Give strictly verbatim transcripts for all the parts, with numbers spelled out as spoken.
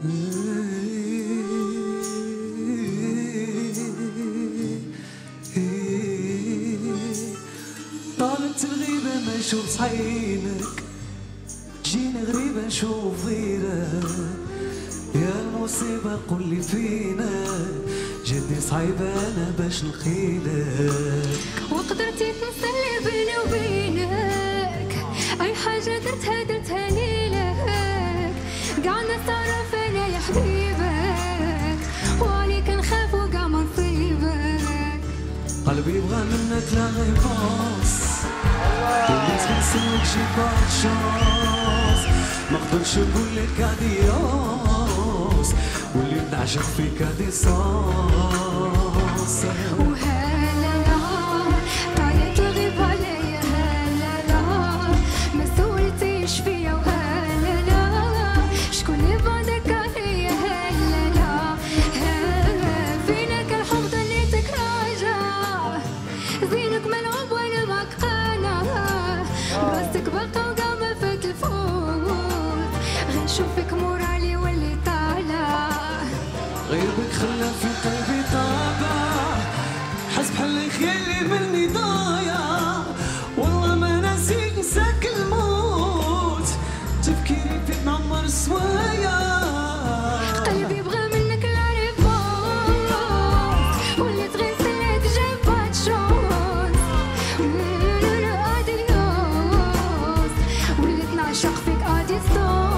طالت الغيبة ما نشوف صحينك، جينا غريبة نشوف غيرك، يا المصيبة قولي فينا جدي صعيبة أنا باش نلقيلك. وقدرتي تنسى اللي بيني وبينك، أي حاجة درتها درتها ليلك، قاع الناس تعرف أنا يا حبيبك، وعليك نخاف وقاع ما نصيبك. قلبي يبغى منك لا غيباص، واللي تنسلك شي بعد شانس، ما نقدرش نقولك اديوس، واللي نعشق فيك اديسانس. وهلا لا طايت الغيب عليا، هلا لا ما سولتيش فيا، وهلا لا شكون اللي بعدك عليا، هلا لا هلا فينك الحب ضليتك راجع، زينك ملعوب وانا معك قانا، براسك باقا وقاع ما فات الفوت، غنشوفك مورالي واللي طالع، غيرك خلى في قلبي طابع، حس بحال خيالي مني ضايع، والله ما ناسيك نساك الموت، تفكيري فيك معمر سوايا. قلبي بغى منك العريفات، واللي تغسلت جابت شوز، لا اديوس، واللي تنعشق فيك اديستونس.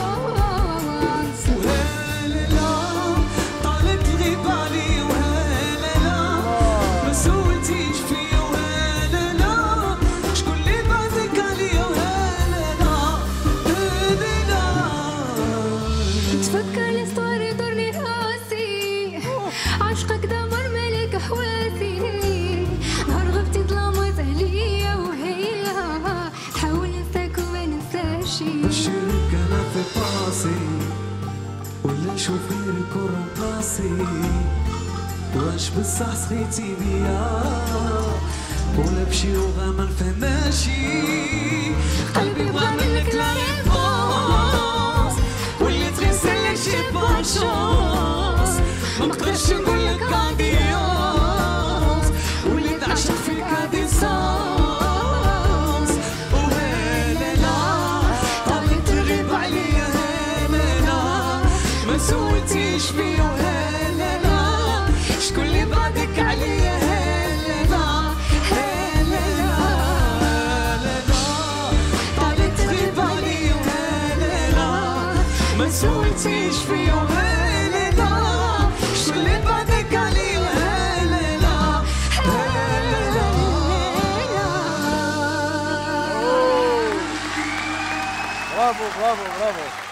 وهلا لا طالت الغيب علي، وهلا لا ما سولتيش فيا، وهلا لا شكون اللي بعدك عليا، وهلا لا هلا لا. تفكر الاسطوار يضرني راسي، عشقك دمر ملك حواسي، نهار غبتي ظلمت عليا، وهي تحاول ننساك وما ننساشي. بشرك انا في باصي، ولا نشوف غيرك ورمباسي، واش بصح سخيتي بيا، ولا بشي لغة ما نفهماشي. قلبي بغى منك لا ريبونس، واللي تغسلك شي باشونس، ما نقدرش نقولك اديوس، واللي تعشق فيك اديسانس. وهلا لا طالت الغيب عليا، هلا لا ما سولتيش فيا، وهلا لا شكون اللي بعدك عليا، هلا لا هلا لا هلا لا طالت الغيب عليا، وهلا لا ما سولتيش فيا، وهلا لا شكون اللي بعدك عليا، وهلا لا هلا لا. برافو برافو برافو.